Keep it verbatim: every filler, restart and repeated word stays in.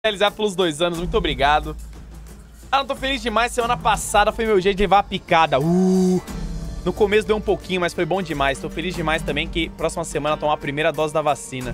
realizado pelos dois anos, muito obrigado. Ah, não tô feliz demais. Semana passada foi meu jeito de levar a picada. Uh, no começo deu um pouquinho, mas foi bom demais. Tô feliz demais também que próxima semana tomar a primeira dose da vacina.